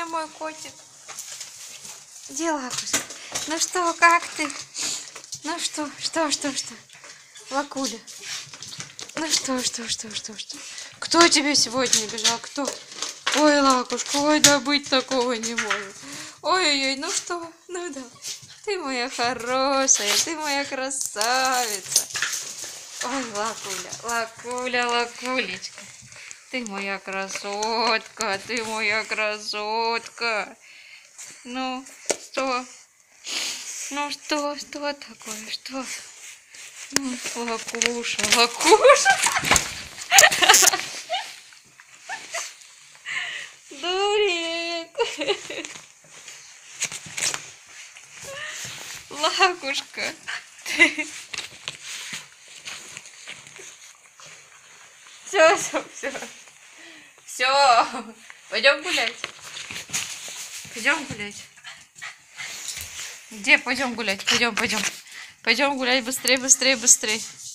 мой котик. Где лапушка? Ну что, как ты? Ну что? Лакуля. Ну что? Кто тебе сегодня бежал? Кто? Ой, Лакушка, ой, да быть такого не может. Ой-ой-ой, ну что? Ну да. Ты моя хорошая, ты моя красавица. Ой, Лакулечка. Ты моя красотка, Ну, что? Ну, что такое, что? Ну, Лакуша. Дурик. Лакушка. Все. Пойдем гулять. Где пойдем гулять? Пойдем гулять быстрее.